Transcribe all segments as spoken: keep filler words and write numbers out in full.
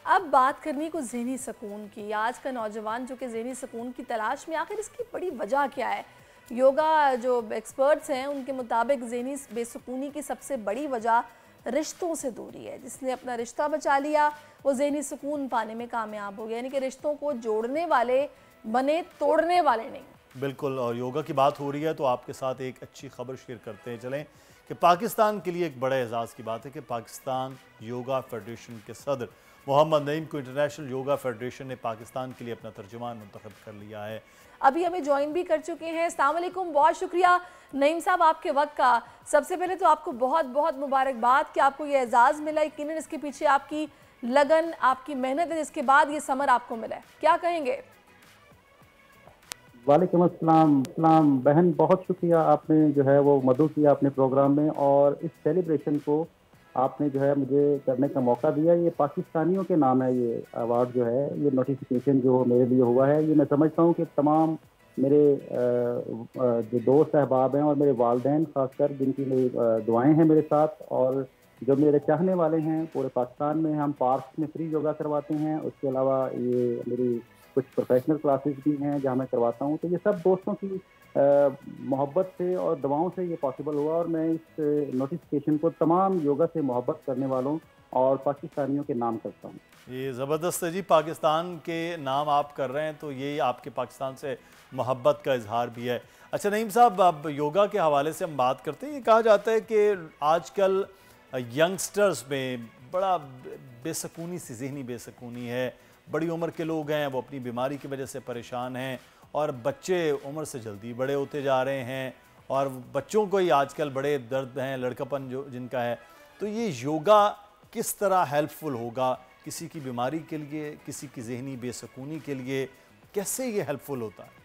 अब बात करनी को ज़हनी सुकून की। आज का नौजवान जो कि ज़हनी सुकून की तलाश में, आखिर इसकी बड़ी वजह क्या है? योगा जो एक्सपर्ट्स हैं उनके मुताबिक ज़हनी बेसुकूनी की सबसे बड़ी वजह रिश्तों से दूरी है। जिसने अपना रिश्ता बचा लिया वो ज़हनी सुकून पाने में कामयाब हो गया, यानी कि रिश्तों को जोड़ने वाले बने, तोड़ने वाले नहीं। बिल्कुल, और योगा की बात हो रही है तो आपके साथ एक अच्छी खबर शेयर करते हैं चलें कि पाकिस्तान के लिए एक बड़े एजाज़ की बात है कि पाकिस्तान योगा फेडरेशन के सदर मोहम्मद नईम को इंटरनेशनल योगा फेडरेशन ने पाकिस्तान के लिए अपना तर्जुमान मुंतखब कर लिया है। अभी हमें ज्वाइन भी कर चुके हैं। अस्सलाम वालेकुम, बहुत शुक्रिया नईम साहब आपके वक्त का। सबसे पहले तो आपको बहुत बहुत मुबारकबाद कि आपको ये एजाज़ मिला। यकीनन इसके पीछे आपकी लगन, आपकी मेहनत है, जिसके बाद ये समर आपको मिला है। क्या कहेंगे? वालेकुम अस्सलाम अस्सलाम बहन, बहुत शुक्रिया, आपने जो है वो मदद किया अपने प्रोग्राम में और इस सेलिब्रेशन को आपने जो है मुझे करने का मौका दिया। ये पाकिस्तानियों के नाम है, ये अवार्ड जो है, ये नोटिफिकेशन जो मेरे लिए हुआ है, ये मैं समझता हूँ कि तमाम मेरे जो दोस्त अहबाब हैं और मेरे वालदैन खासकर, जिनकी मेरी दुआएं हैं मेरे साथ, और जो मेरे चाहने वाले हैं पूरे पाकिस्तान में। हम पार्क में फ्री योगा करवाते हैं, उसके अलावा ये मेरी कुछ प्रोफेशनल क्लासेस भी हैं जहाँ मैं करवाता हूँ। तो ये सब दोस्तों की मोहब्बत से और दवाओं से ये पॉसिबल हुआ, और मैं इस नोटिफिकेशन को तमाम योगा से मोहब्बत करने वालों और पाकिस्तानियों के नाम करता हूँ। ये ज़बरदस्त है जी, पाकिस्तान के नाम आप कर रहे हैं तो ये आपके पाकिस्तान से मोहब्बत का इजहार भी है। अच्छा नईम साहब, अब योगा के हवाले से हम बात करते हैं। ये कहा जाता है कि आजकल यंगस्टर्स में बड़ा बेसकूनी सी जहनी बेसकूनी है। बड़ी उम्र के लोग हैं वो अपनी बीमारी की वजह से परेशान हैं, और बच्चे उम्र से जल्दी बड़े होते जा रहे हैं, और बच्चों को ही आजकल बड़े दर्द हैं, लड़कापन जो जिनका है। तो ये योगा किस तरह हेल्पफुल होगा किसी की बीमारी के लिए, किसी की जहनी बेसकूनी के लिए, कैसे ये हेल्पफुल होता है?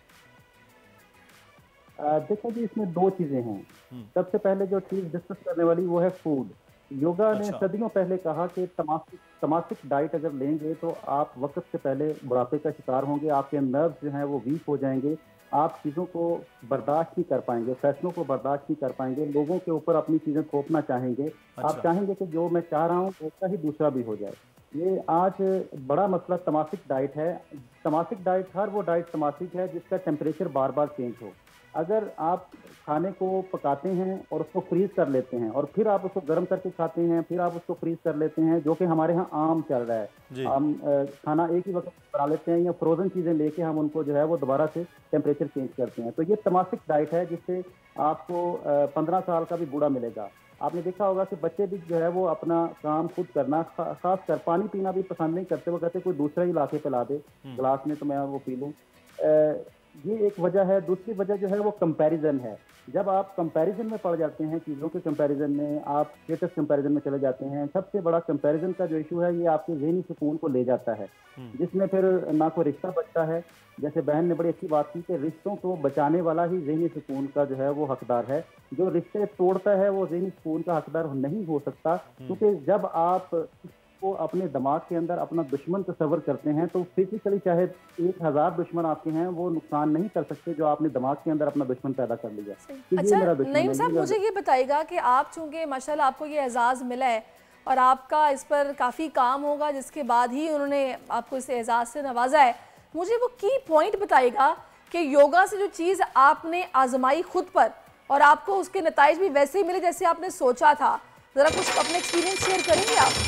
देखो जी, इसमें दो चीज़ें हैं। सबसे पहले जो चीज़ डिस्कस करने वाली वो है फूड। योगा ने अच्छा। सदियों पहले कहा कि तमासिक तमासिक डाइट अगर लेंगे तो आप वक्त से पहले बुढ़ापे का शिकार होंगे, आपके नर्व जो हैं वो वीक हो जाएंगे, आप चीज़ों को बर्दाश्त नहीं कर पाएंगे, फैसलों को बर्दाश्त नहीं कर पाएंगे, लोगों के ऊपर अपनी चीज़ें थोपना चाहेंगे। अच्छा। आप चाहेंगे कि जो मैं चाह रहा हूँ उसका ही दूसरा भी हो जाए। ये आज बड़ा मसला तमासिक डाइट है। तमासिक डाइट, हर वो डाइट तमासिक है जिसका टेम्परेचर बार बार चेंज हो। अगर आप खाने को पकाते हैं और उसको फ्रीज कर लेते हैं और फिर आप उसको गर्म करके खाते हैं, फिर आप उसको फ्रीज कर लेते हैं, जो कि हमारे यहाँ आम चल रहा है। हम खाना एक ही वक्त बना लेते हैं या फ्रोजन चीज़ें लेके हम उनको जो है वो दोबारा से टेम्परेचर चेंज करते हैं। तो ये तमासिक डाइट है जिससे आपको पंद्रह साल का भी बूढ़ा मिलेगा। आपने देखा होगा कि बच्चे भी जो है वो अपना काम खुद करना, खास कर पानी पीना भी पसंद नहीं करते। वो कहते कोई दूसरा ही ला के पिला दे गिलास में तो मैं वो पी लूँ। ये एक वजह है। दूसरी वजह जो है वो कंपैरिजन है। जब आप कंपैरिजन में पड़ जाते हैं, चीज़ों के कंपैरिजन में, आप स्टेटस कंपैरिजन में चले जाते हैं, सबसे बड़ा कंपैरिजन का जो इशू है ये आपके ज़हनी सुकून को ले जाता है, जिसमें फिर ना कोई रिश्ता बचता है। जैसे बहन ने बड़ी अच्छी बात की कि रिश्तों को बचाने वाला ही ज़हनी सुकून का जो है वो हकदार है। जो रिश्ते तोड़ता है वो ज़हनी सुकून का हकदार नहीं हो सकता, क्योंकि जब आप को अपने दिमाग के अंदर अपना दुश्मन तस्वर करते हैं तो फिजिकली चाहे एक हजार दुश्मन आपके हैं वो नुकसान नहीं कर सकते जो आपने दिमाग के अंदर अपना दुश्मन पैदा कर लिया। अच्छा नईम साहब, मुझे ये बताइएगा कि आप चूंकि माशाल्लाह आपको ये एजाज़ मिला है और आपका इस पर काफ़ी काम होगा, जिसके बाद ही उन्होंने आपको इस एजाज़ से नवाजा है, मुझे वो की पॉइंट बताइएगा कि योगा से जो चीज़ आपने आजमाई खुद पर और आपको उसके नताइज भी वैसे ही मिले जैसे आपने सोचा था, ज़रा कुछ अपने एक्सपीरियंस शेयर करेंगे आप?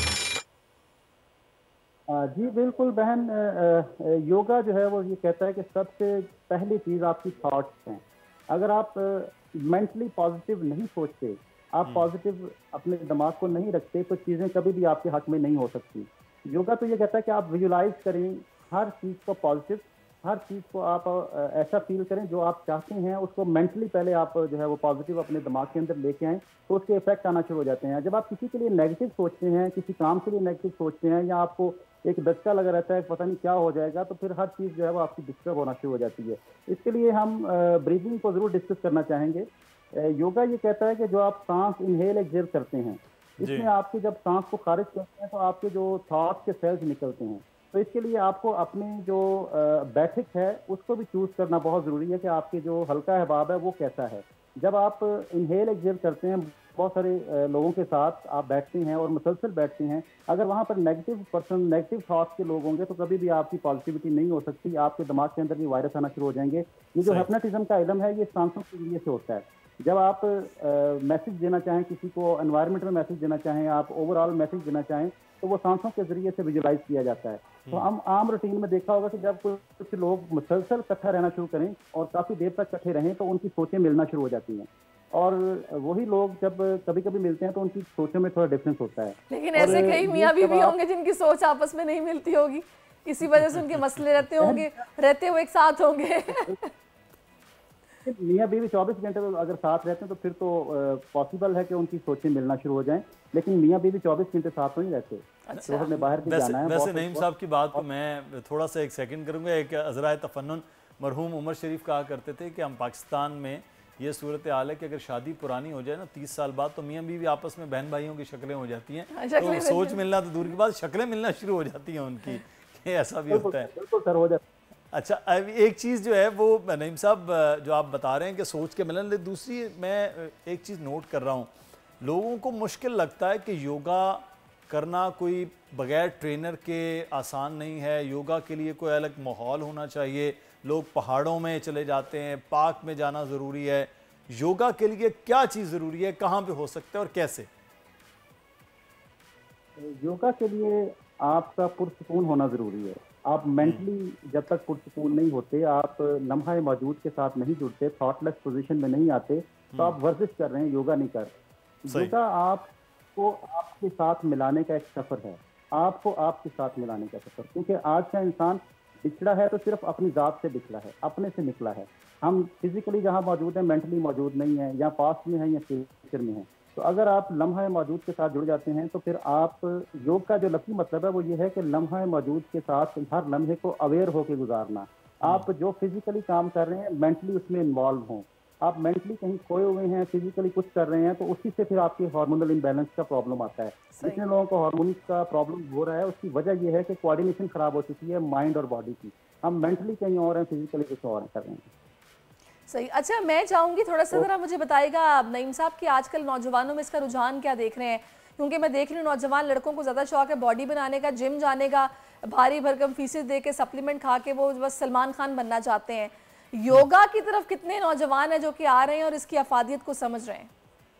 जी बिल्कुल बहन, योगा जो है वो ये कहता है कि सबसे पहली चीज़ आपकी थॉट्स हैं। अगर आप मेंटली पॉजिटिव नहीं सोचते, आप पॉजिटिव अपने दिमाग को नहीं रखते, तो चीज़ें कभी भी आपके हक में नहीं हो सकती। योगा तो ये कहता है कि आप विजुलाइज करें हर चीज़ को पॉजिटिव, हर चीज़ को आप ऐसा फील करें जो आप चाहते हैं, उसको मेंटली पहले आप जो है वो पॉजिटिव अपने दिमाग के अंदर लेके आएँ, तो उसके इफेक्ट आना शुरू हो जाते हैं। जब आप किसी के लिए नेगेटिव सोचते हैं, किसी काम के लिए नेगेटिव सोचते हैं, या आपको एक धक्का लगा रहता है पता नहीं क्या हो जाएगा, तो फिर हर चीज़ जो है वो आपकी डिस्टर्ब होना शुरू हो जाती है। इसके लिए हम ब्रीदिंग को ज़रूर डिस्कस करना चाहेंगे। योगा ये कहता है कि जो आप सांस इनहेल एक्सहेल करते हैं, इसमें आपके जब सांस को खारिज करते हैं तो आपके जो थॉट्स के सेल्स निकलते हैं। तो इसके लिए आपको अपनी जो बैठक है उसको भी चूज करना बहुत ज़रूरी है कि आपके जो हल्का अहबाब है वो कैसा है। जब आप इनहेल एक्सहेल करते हैं, बहुत सारे लोगों के साथ आप बैठते हैं और मुसलसल बैठते हैं, अगर वहाँ पर नेगेटिव पर्सन, नेगेटिव थॉट्स के लोग होंगे तो कभी भी आपकी पॉजिटिविटी नहीं हो सकती, आपके दिमाग के अंदर भी वायरस आना शुरू हो जाएंगे। ये जो हिप्नोटिज्म का इल्म है ये सांसों के जरिए से होता है। जब आप मैसेज देना चाहें किसी को, एनवायरनमेंट में मैसेज देना चाहें, आप ओवरऑल मैसेज देना चाहें, तो वो सांसों के जरिए से विजुलाइज किया जाता है। तो हम आम रूटीन में देखा होगा कि जब कुछ लोग मुसलसल इकट्ठा रहना शुरू करें और काफी देर तक इकट्ठे रहें तो उनकी सोचें मिलना शुरू हो जाती हैं, और वही लोग जब कभी कभी मिलते हैं तो उनकी सोचों में थोड़ा डिफरेंस होता है। लेकिन ऐसे कई मियाँ बीवी होंगे जिनकी सोच आपस में नहीं मिलती होगी, इसी वजह से उनके मसले रहते होंगे, रहते हुए एक साथ होंगे। मियाँ बीवी चौबीस घंटे अगर साथ रहते हैं तो फिर तो पॉसिबल है कि उनकी सोचें मिलना शुरू हो जाएं, लेकिन मियाँ बीवी चौबीस घंटे साथ नहीं रहते। अच्छा। तो बाहर भी जाना है। वैसे नईम साहब की बात को मैं थोड़ा सा एक सेकंड करूंगा। एक अज़राए तफन्नुन मरहूम उमर शरीफ कहा करते थे कि हम पाकिस्तान में ये सूरत हाल है कि अगर शादी पुरानी हो जाए ना तीस साल बाद तो मियाँ बीवी आपस में बहन भाइयों की शक्लें हो जाती हैं, तो सोच मिलना तो दूर की बात, शक्लें मिलना शुरू हो जाती हैं उनकी, ऐसा भी होता है। बिल्कुल सर, हो जाता है। अच्छा, अब एक चीज़ जो है वो नईम साहब जो आप बता रहे हैं कि सोच के मिलन, दूसरी मैं एक चीज़ नोट कर रहा हूँ, लोगों को मुश्किल लगता है कि योगा करना कोई बगैर ट्रेनर के आसान नहीं है, योगा के लिए कोई अलग माहौल होना चाहिए, लोग पहाड़ों में चले जाते हैं, पार्क में जाना ज़रूरी है। योगा के लिए क्या चीज़ ज़रूरी है, कहाँ पे हो सकता है और कैसे? योगा के लिए आपका पुरसुकून होना ज़रूरी है। आप मेंटली जब तक पुरसुकून नहीं होते, आप लम्हा मौजूद के साथ नहीं जुड़ते, थॉटलेस पोजीशन में नहीं आते, तो आप वर्जिश कर रहे हैं, योगा नहीं कर रहे। योगा आपको आपके साथ मिलाने का एक सफ़र है, आपको आपके साथ मिलाने का सफ़र, क्योंकि आज का इंसान बिछड़ा है तो सिर्फ अपनी ज़ात से बिछड़ा है, अपने से निकला है। हम फिजिकली जहाँ मौजूद हैं मेंटली मौजूद नहीं है, या पास्ट में है या फ्यूचर में है। तो अगर आप लम्हा मौजूद के साथ जुड़ जाते हैं तो फिर आप, योग का जो लफ्ज़ी मतलब है वो ये है कि लम्हा मौजूद के साथ हर लम्हे को अवेयर होकर गुजारना। आप जो फिजिकली काम कर रहे हैं मेंटली उसमें इन्वॉल्व हों। आप मेंटली कहीं खोए हुए हैं, फिजिकली कुछ कर रहे हैं, तो उसी से फिर आपके हार्मोनल इम्बैलेंस का प्रॉब्लम आता है। जितने लोगों को हार्मोन का प्रॉब्लम हो रहा है उसकी वजह यह है कि कोऑर्डिनेशन खराब हो चुकी है माइंड और बॉडी की। हम मेंटली कहीं और हैं, फिजिकली कुछ और कर रहे हैं। सही। अच्छा, मैं चाहूँगी थोड़ा सा ज़रा मुझे बताइएगा नईम साहब कि आजकल नौजवानों में इसका रुझान क्या देख रहे हैं, क्योंकि मैं देख रही हूँ नौजवान लड़कों को ज़्यादा शौक है बॉडी बनाने का, जिम जाने का, भारी भरकम फीसें दे के सप्लीमेंट खा के वो बस सलमान खान बनना चाहते हैं। योगा की तरफ कितने नौजवान हैं जो कि आ रहे हैं और इसकी अफादियत को समझ रहे हैं?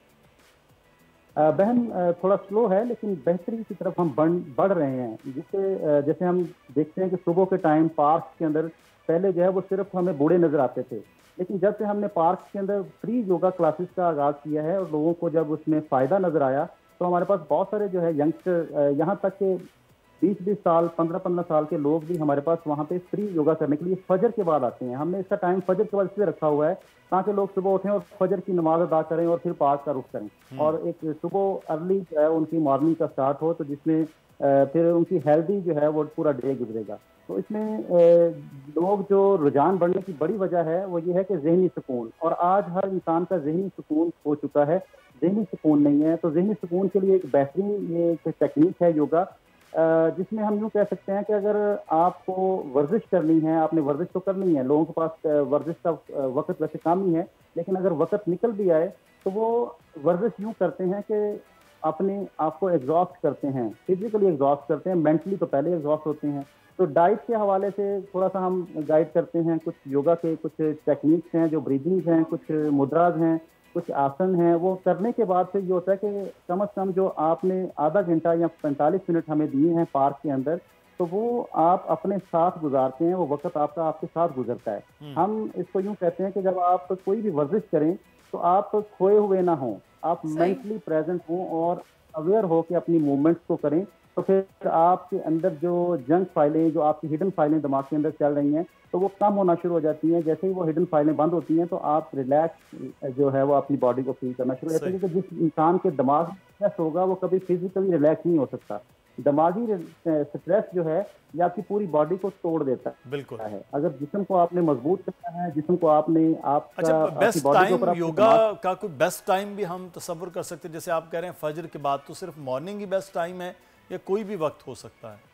बहन थोड़ा स्लो है लेकिन बेहतरी की तरफ हम बढ़ रहे हैं। जिससे जैसे हम देखते हैं कि सुबह के टाइम पार्क के अंदर पहले जो है वो सिर्फ हमें बूढ़े नजर आते थे, लेकिन जब से हमने पार्क के अंदर फ्री योगा क्लासेस का आगाज़ किया है और लोगों को जब उसमें फ़ायदा नज़र आया तो हमारे पास बहुत सारे जो है यंगस्टर, यहाँ तक के बीस बीस साल पंद्रह पंद्रह साल के लोग भी हमारे पास वहाँ पे फ्री योगा करने के लिए फजर के बाद आते हैं। हमने इसका टाइम फजर के बाद इसलिए रखा हुआ है ताकि लोग सुबह उठें और फजर की नमाज अदा करें और फिर पार्क का रुख करें, और एक सुबह अर्ली जो है उनकी मॉर्निंग का स्टार्ट हो, तो जिसमें फिर उनकी हेल्दी जो है वो पूरा डे गुजरेगा। तो इसमें लोग जो रुझान बढ़ने की बड़ी वजह है वो ये है कि जहनी सुकून, और आज हर इंसान का जहनी सुकून हो चुका है, जहनी सुकून नहीं है। तो जहनी सुकून के लिए एक बेहतरीन ये एक टेक्निक है योगा, जिसमें हम यूँ कह सकते हैं कि अगर आपको वर्जिश करनी है, आपने वर्जिश तो करनी है, लोगों के पास वर्जिश का वक्त वैसे कम ही है, लेकिन अगर वक्त निकल भी आए तो वो वर्जिश यूँ करते हैं कि अपने आप को एग्जॉस्ट करते हैं, फिजिकली एग्जॉस्ट करते हैं, मेंटली तो पहले एग्जॉस्ट होते हैं। तो डाइट के हवाले से थोड़ा सा हम गाइड करते हैं, कुछ योगा के कुछ टेक्निक्स हैं, जो ब्रीदिंग हैं, कुछ मुद्राज हैं, कुछ आसन हैं, वो करने के बाद फिर ये होता है कि कम अज़ कम जो आपने आधा घंटा या पैंतालीस मिनट हमें दिए हैं पार्क के अंदर, तो वो आप अपने साथ गुजारते हैं, वो वक्त आपका आपके साथ गुजरता है। हम इसको यूँ कहते हैं कि जब आप कोई भी वर्जिश करें तो आप खोए हुए ना हों, आप मेंटली प्रेजेंट हों और अवेयर हो के अपनी मूवमेंट्स को करें, तो फिर आपके अंदर जो जंक फाइलें, जो आपकी हिडन फाइलें दिमाग के अंदर चल रही हैं, तो वो कम होना शुरू हो जाती हैं। जैसे ही वो हिडन फाइलें बंद होती हैं तो आप रिलैक्स जो है वो अपनी बॉडी को फील करना शुरू हो जाते हैं, क्योंकि जिस इंसान के दिमाग स्ट्रेस होगा वो कभी फिजिकली रिलैक्स नहीं हो सकता। दिमागी स्ट्रेस जो है ये आपकी पूरी बॉडी को तोड़ देता है। बिल्कुल है। अगर जिस्म को आपने मजबूत करना है, जिस्म को आपने आपका अच्छा, बेस्ट टाइम योगा का कोई बेस्ट टाइम भी हम तस्वर कर सकते हैं? जैसे आप कह रहे हैं फजर के बाद, तो सिर्फ मॉर्निंग ही बेस्ट टाइम है या कोई भी वक्त हो सकता है?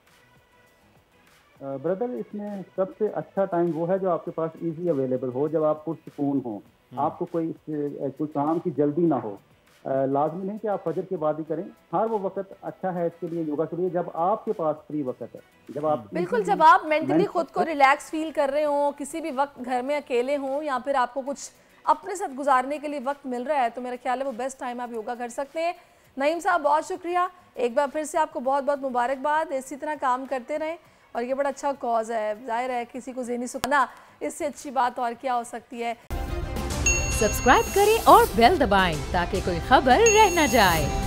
ब्रदर, इसमें सबसे अच्छा टाइम वो है जो आपके पास इजी अवेलेबल हो, जब आप पुरसुकून हो, आपको कोई कोई काम की जल्दी ना हो। लाजमी नहीं कि आप फजर के बाद ही करें। हर वो वक्त अच्छा है इसके लिए, योगा के लिए, जब आपके पास फ्री वक्त है, जब आप बिल्कुल, जब आप मेंटली खुद को रिलैक्स फील कर रहे हो, किसी भी वक्त घर में अकेले हो या फिर आपको कुछ अपने साथ गुजारने के लिए वक्त मिल रहा है, तो मेरा ख्याल है वो बेस्ट टाइम आप योगा कर सकते हैं। नईम साहब बहुत शुक्रिया, एक बार फिर से आपको बहुत बहुत मुबारकबाद, इसी तरह काम करते रहें और ये बड़ा अच्छा कॉज है, जाहिर है किसी को ज़हनी सुकून, इससे अच्छी बात और क्या हो सकती है। सब्सक्राइब करें और बेल दबाएं ताकि कोई खबर रह न जाए।